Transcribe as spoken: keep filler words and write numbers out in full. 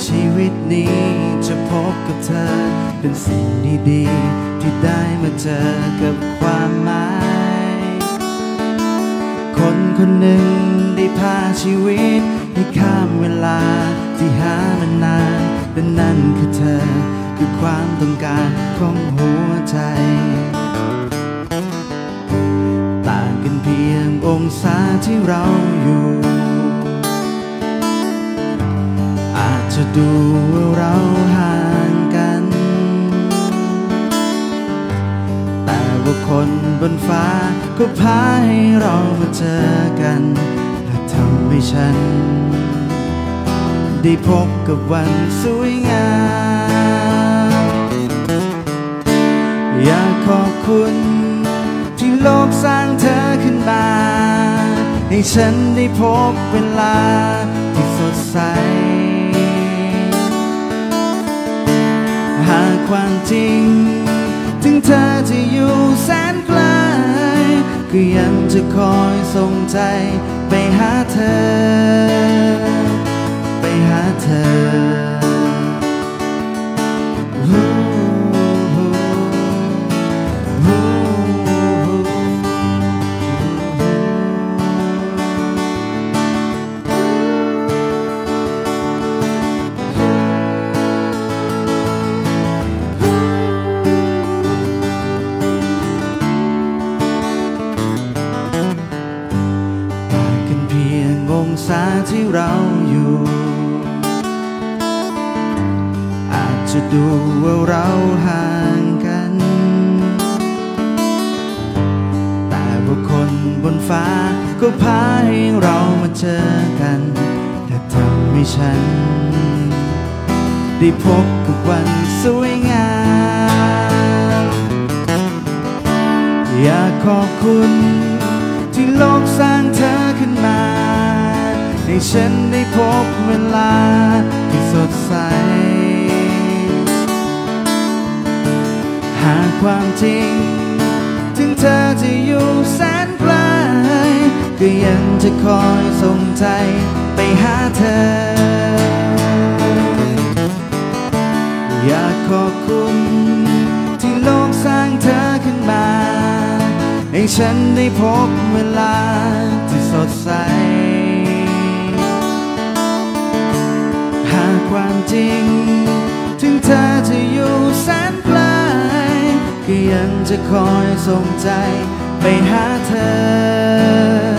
ชีวิตนี้จะพบกับเธอเป็นสิ่งดีๆที่ได้มาเจอกับความหมายคนคนหนึ่งได้พาชีวิตให้ข้ามเวลาที่หามานานและนั่นคือเธอคือความต้องการของหัวใจต่างกันเพียงองศาที่เราอยู่อาจจะดูว่าเราห่างกันแต่ว่าคนบนฟ้าก็พาให้เรามาเจอกันและทำให้ฉันได้พบกับวันสวยงามอยากขอบคุณที่โลกสร้างเธอขึ้นมาให้ฉันได้พบเวลาที่สดใสหากความจริงถึงเธอจะอยู่แสนไกลก็ยังจะคอยส่งใจไปหาเธอไปหาเธอองศาที่เราอยู่อาจจะดูว่าเราห่างกันแต่ว่าคนบนฟ้าก็พาให้เรามาเจอกันและทำให้ฉันได้พบกับวันสวยงามอยากขอบคุณที่โลกสร้างเธอขึ้นมาให้ฉันได้พบเวลาที่สดใสหากความจริงถึงเธอจะอยู่แสนไกลก็ยังจะคอยส่งใจไปหาเธออยากขอบคุณที่โลกสร้างเธอขึ้นมาให้ฉันได้พบเวลาที่สดใสหากความจริงถึงเธอจะอยู่แสนไกลก็ยังจะคอยส่งใจไปหาเธอ